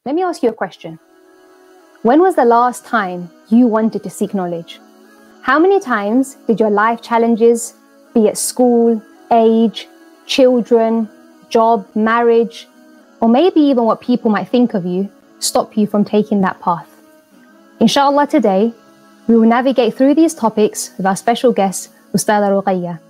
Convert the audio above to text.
Let me ask you a question. When was the last time you wanted to seek knowledge? How many times did your life challenges, be it school, age, children, job, marriage, or maybe even what people might think of you, stop you from taking that path? Inshallah, today, we will navigate through these topics with our special guest, Ustada Ruquyya.